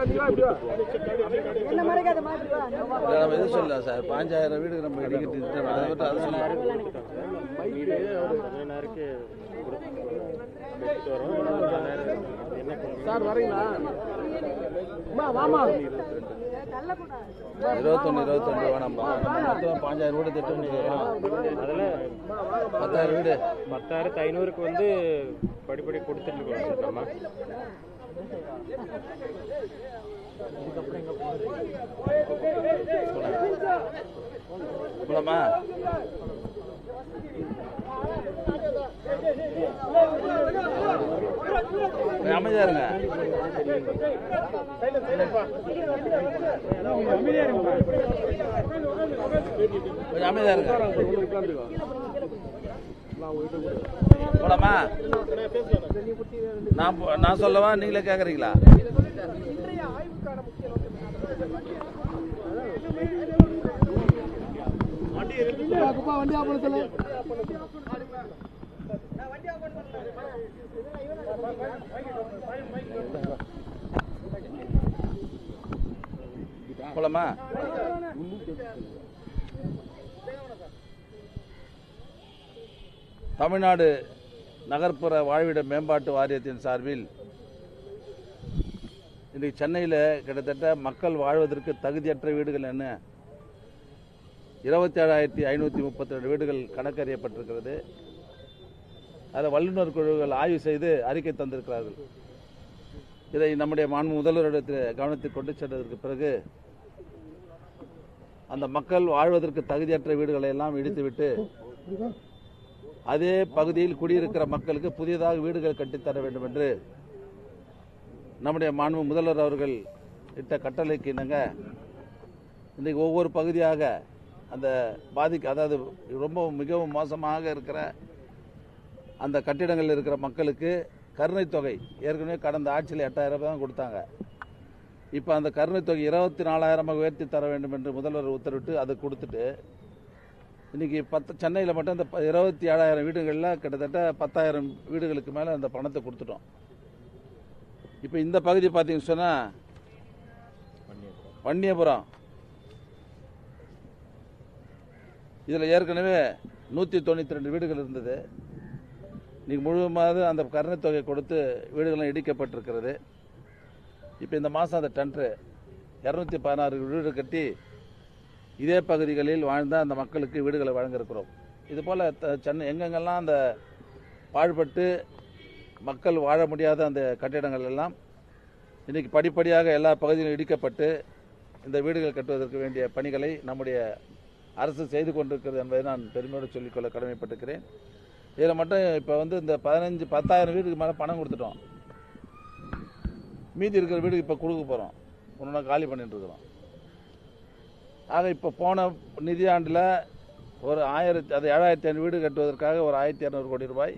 நம்ம எது சொல்லலாம் சார், 5000 வீடு நம்ம இடிக்கிட்டு அதை சொல்லலாம் சார். வரீங்களா? வாமா. 21 வேணாம்பா. மொத்தம் 5000 வீடு திட்டம் பண்ணிக்கலாம். அதில் 10,000 வீடு 10,500க்கு வந்து படிப்படி கொடுத்துட்டு இருக்கோம் சார் நம்ம. போலாமா? அமைதியா இருங்க. கொஞ்சம் அமைதியா இருங்க. போலாமா? நான் சொல்லவா, நீங்களே கேக்குறீங்களா? வண்டி ஆஃப் பண்ண சொல்லு. போலாமா? தமிழ்நாடு நகர்ப்புற வாழ்விட மேம்பாட்டு வாரியத்தின் சார்பில் இன்றைக்கு சென்னையில் கிட்டத்தட்ட மக்கள் வாழ்வதற்கு தகுதியற்ற வீடுகள் என்ன 27,532 வீடுகள் கணக்கறியப்பட்டிருக்கிறது. அதில் வல்லுநர் குழுக்கள் ஆய்வு செய்து அறிக்கை தந்திருக்கிறார்கள். இதை நம்முடைய மாண்பு முதல்வரிடத்தில் கவனத்தில் கொண்டு சென்றதற்கு பிறகு அந்த மக்கள் வாழ்வதற்கு தகுதியற்ற வீடுகளை எல்லாம் இடித்துவிட்டு அதே பகுதியில் குடியிருக்கிற மக்களுக்கு புதியதாக வீடுகள் கட்டித்தர வேண்டும் என்று நம்முடைய மாண்பு முதல்வர் அவர்கள் இட்ட கட்டளைக்கு இணங்க இன்றைக்கு ஒவ்வொரு பகுதியாக அந்த அதாவது ரொம்ப மிகவும் மோசமாக இருக்கிற அந்த கட்டிடங்களில் இருக்கிற மக்களுக்கு கருணை தொகை ஏற்கனவே கடந்த ஆட்சியில் 8,000 ரூபாய் தான் கொடுத்தாங்க. இப்போ அந்த கருணை தொகை 24,000 உயர்த்தி தர வேண்டும் என்று முதல்வர் உத்தரவிட்டு அதை கொடுத்துட்டு இன்னைக்கு சென்னையில் மட்டும் இந்த 27,000 வீடுகளில் கிட்டத்தட்ட 10,000 வீடுகளுக்கு மேலே அந்த பணத்தை கொடுத்துட்டோம். இப்போ இந்த பகுதி பார்த்தீங்கன்னு சொன்னால் வன்னியபுரம், இதில் ஏற்கனவே 192 வீடுகள் இருந்தது. இன்னைக்கு முழுவதுமாக அந்த கருணை தொகை கொடுத்து வீடுகளும் இடிக்கப்பட்டிருக்கிறது. இப்போ இந்த மாதம் அந்த டெண்டரு 216 வீடு கட்டி இதே பகுதிகளில் வாழ்ந்த அந்த மக்களுக்கு வீடுகளை வழங்கியிருக்கிறோம். இதுபோல் சென்னை எங்கெங்கெல்லாம் அந்த பாழ்பட்டு மக்கள் வாழ முடியாத அந்த கட்டிடங்கள் எல்லாம் இன்னைக்கு படிப்படியாக எல்லா பகுதியிலும் இடிக்கப்பட்டு இந்த வீடுகள் கட்டுவதற்கு வேண்டிய பணிகளை நம்முடைய அரசு செய்து கொண்டிருக்கிறது என்பதை நான் பெருமையோடு சொல்லிக்கொள்ள கடமைப்பட்டிருக்கிறேன். இதில் மட்டும் இப்போ வந்து இந்த 10,000 வீடுக்கு மேலே பணம் கொடுத்துட்டோம். மீதி இருக்கிற வீடுக்கு இப்போ கொடுக்க போகிறோம். ஒன்று காலி பண்ணிட்டு இருக்கிறோம். ஆக இப்போ போன நிதியாண்டில் ஒரு 7,500 வீடு கட்டுவதற்காக ஒரு 1,200 கோடி ரூபாய்,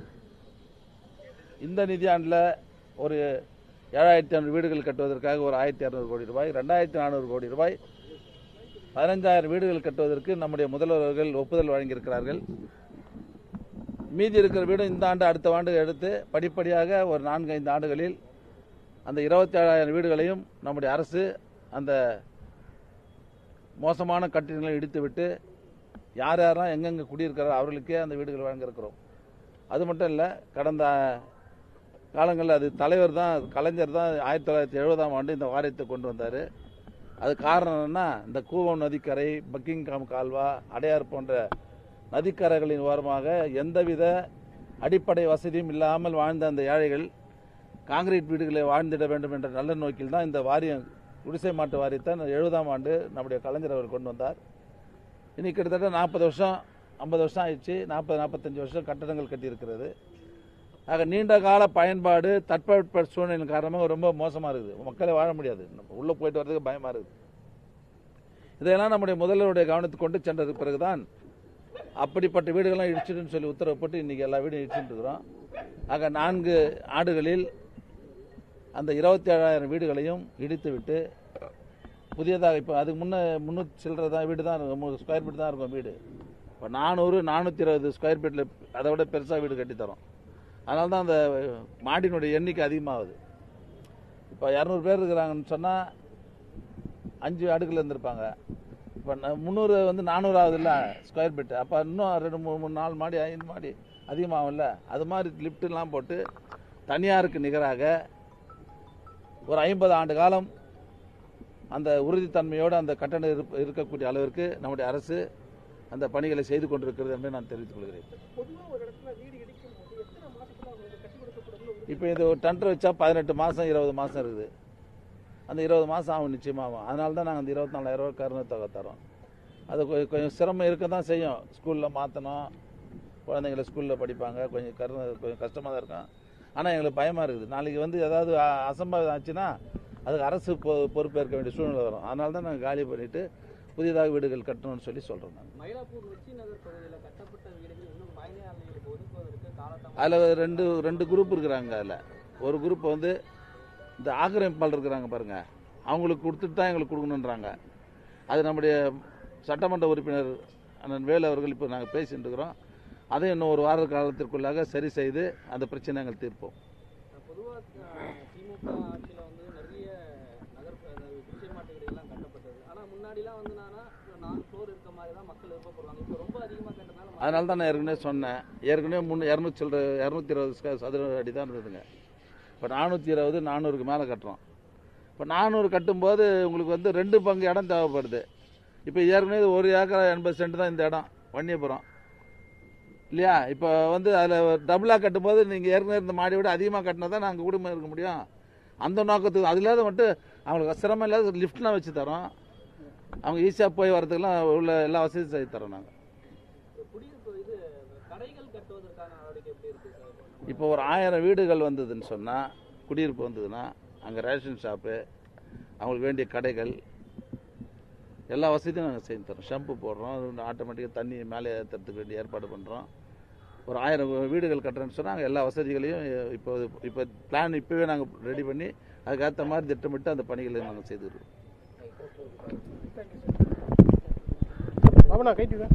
இந்த நிதியாண்டில் ஒரு 7,500 வீடுகள் கட்டுவதற்காக ஒரு 1,200 கோடி ரூபாய், 2,400 கோடி ரூபாய், 15,000 வீடுகள் கட்டுவதற்கு நம்முடைய முதல்வர்கள் ஒப்புதல் வழங்கியிருக்கிறார்கள். மீதி இருக்கிற வீடு இந்த ஆண்டு அடுத்த ஆண்டு எடுத்து படிப்படியாக ஒரு 4-5 ஆண்டுகளில் அந்த 27,000 வீடுகளையும் நம்முடைய அரசு அந்த மோசமான கட்டிடங்களை இடித்துவிட்டு யார் யாரெல்லாம் எங்கெங்கே குடியிருக்கிறாரோ அவர்களுக்கே அந்த வீடுகள் வழங்கியிருக்கிறோம். அது மட்டும் இல்லை, கடந்த காலங்களில் அது தலைவர் தான், கலைஞர் தான் 1970ஆம் ஆண்டு இந்த வாரியத்தை கொண்டு வந்தார். அது காரணம் என்னன்னா, இந்த கூவம் நதிக்கரை, பக்கிங்காம் கால்வா, அடையார் போன்ற நதிக்கரைகளின் ஓரமாக எந்தவித அடிப்படை வசதியும் இல்லாமல் வாழ்ந்த அந்த ஏழைகள் காங்கிரீட் வீடுகளை வாழ்ந்திட வேண்டும் என்ற நல்ல நோக்கில் தான் இந்த வாரியம், குடிசை மாட்டு வாரியத்தை 70ஆம் ஆண்டு நம்முடைய கலைஞர் அவர் கொண்டு வந்தார். இன்னைக்கு கிட்டத்தட்ட 40 வருஷம் 50 வருஷம் ஆயிடுச்சு. 40-45 வருஷம் கட்டடங்கள் கட்டியிருக்கிறது. ஆக நீண்ட கால பயன்பாடு தட்பவெட்ப சூழ்நிலை காரணமாக ரொம்ப மோசமாக இருக்குது. மக்களை வாழ முடியாது, உள்ளே போயிட்டு வர்றதுக்கு பயமாக இருக்குது. இதையெல்லாம் நம்முடைய முதல்வருடைய கவனத்துக்கு கொண்டு சென்றதுக்கு பிறகுதான் அப்படிப்பட்ட வீடுகள்லாம் இடிச்சிடுன்னு சொல்லி உத்தரவு போட்டு இன்னைக்கு எல்லா வீடும் இடிச்சுட்டு இருக்கிறோம். ஆக 4 ஆண்டுகளில் அந்த 27,000 வீடுகளையும் இடித்து விட்டு புதியதாக இப்போ அதுக்கு முன்னே 300 சில்லறை தான் வீடு தான் இருக்கும், 3 ஸ்கொயர் ஃபீட் தான் இருக்கும் வீடு. இப்போ 400-420 ஸ்கொயர் ஃபீட்டில் அதை விட பெருசாக வீடு கட்டித்தரோம். அதனால தான் அந்த மாடியினுடைய எண்ணிக்கை அதிகமாகுது. இப்போ 200 பேர் இருக்கிறாங்கன்னு சொன்னால் 5 அடுக்கில் இருந்திருப்பாங்க. இப்போ 300 வந்து 400 ஆகுது இல்லை ஸ்கொயர் ஃபீட்டு. அப்போ இன்னும் 2 3 4 மாடி 5 மாடி அதிகமாகும்ல. அது மாதிரி லிஃப்ட்டுலாம் போட்டு தனியாருக்கு நிகராக ஒரு 50 ஆண்டு காலம் அந்த உறுதித்தன்மையோடு அந்த கட்டணம் இருக்கக்கூடிய அளவிற்கு நம்முடைய அரசு அந்த பணிகளை செய்து கொண்டிருக்கிறது என்று நான் தெரிவித்துக் கொள்கிறேன். இப்போ இது ஒரு டெண்டர் வச்சா 18 மாதம் 20 மாதம் இருக்குது. அந்த 20 மாதம் ஆகும், நிச்சயமாகும். அதனால தான் நாங்கள் அந்த 24,000 ரூபா கருணை தொகை தரோம். அது கொஞ்சம் சிரமம் இருக்க தான் செய்யும். ஸ்கூலில் மாற்றணும், குழந்தைங்களை ஸ்கூலில் படிப்பாங்க, கொஞ்சம் கொஞ்சம் கஷ்டமாக தான் இருக்கும். ஆனால் எங்களுக்கு பயமாக இருக்குது. நாளைக்கு வந்து ஏதாவது அசம்பாவிதம் ஆச்சுன்னா அதுக்கு அரசு பொறுப்பேற்க வேண்டிய சூழ்நிலை வரும். அதனால தான் நாங்கள் காலி பண்ணிவிட்டு புதிதாக வீடுகள் கட்டணும்னு சொல்லி நாங்கள். மயிலாப்பூர் வெற்றி நகர் பகுதியில் கட்டப்பட்ட வீடுகள் இன்னும் பயனாளிகளுக்கு ஒதுக்குவதற்கு காலத்தாமதம். அதில் ரெண்டு குரூப் இருக்கிறாங்க. அதில் ஒரு குரூப் வந்து இந்த ஆக்கிரமிப்பாளர் இருக்கிறாங்க பாருங்க, அவங்களுக்கு கொடுத்துட்டு தான் எங்களுக்கு கொடுக்கணுன்றாங்க. அது நம்முடைய சட்டமன்ற உறுப்பினர் அண்ணன் வேலு அவர்கள் இப்போ நாங்கள் பேசிட்டு இருக்கிறோம். அதை இன்னும் ஒரு வார காலத்திற்குள்ளாக சரி செய்து அந்த பிரச்சனை நாங்கள் தீர்ப்போம். பொதுவாக திமுக ஆட்சியில் வந்து நிறைய குடிசை மாட்டு வீடுகள்லாம் கட்டப்பட்டது. ஆனால் முன்னாடிலாம் வந்து 4 ஃப்ளோர் இருக்க மாதிரி தான் மக்கள் விருப்பப்படுவாங்க. இப்போ ரொம்ப அதிகமாக கட்டனால அதனால தான் நான் ஏற்கனவே சொன்னேன். ஏற்கனவே 220 சதுர அடி தான் இருந்ததுங்க. இப்போ 420 400க்கு மேலே கட்டுறோம். இப்போ 400 கட்டும்போது உங்களுக்கு வந்து 2 பங்கு இடம் தேவைப்படுது. இப்போ ஏற்கனவே 1 ஏக்கர் 80 சென்ட் தான் இந்த இடம் வன்னியபுரம் இல்லையா. இப்போ வந்து அதில் டபுளாக கட்டும்போது நீங்கள் ஏற்கனவே இருந்த மாடி விட அதிகமாக கட்டினா தான் நாங்கள் குடும்பம் இருக்க முடியும். அந்த நோக்கத்துக்கு அது இல்லாத மட்டும் அவங்களுக்கு சிரமம் இல்லாத லிஃப்ட்லாம் வச்சு தரோம். அவங்க ஈஸியாக போய் வரதுக்கெல்லாம் உள்ள எல்லா வசதியும் செய்து தரோம் நாங்கள். கடைகள் கட்டுவதற்கான நடவடிக்கை எப்படி இருக்கு சார்? இப்போ ஒரு 1000 வீடுகள் வந்ததுன்னு சொன்னால், குடியிருப்பு வந்ததுன்னா அங்கே ரேஷன் ஷாப்பு, அவங்களுக்கு வேண்டிய கடைகள் எல்லா வசதியும் நாங்கள் செய்து தரோம். ஷம்பு போடுறோம், ஆட்டோமேட்டிக்காக தண்ணி மேலே ஏற்றுறதுக்கு வேண்டிய ஏற்பாடு பண்ணுறோம். ஒரு 1000 வீடுகள் கட்டுறேன்னு சொன்னால் நாங்கள் எல்லா வசதிகளையும் இப்போ பிளான் இப்போவே நாங்கள் ரெடி பண்ணி அதுக்கேற்ற மாதிரி திட்டமிட்டு அந்த பணிகளை நாங்கள் செய்துருக்கோம். பாபனா கைட்டு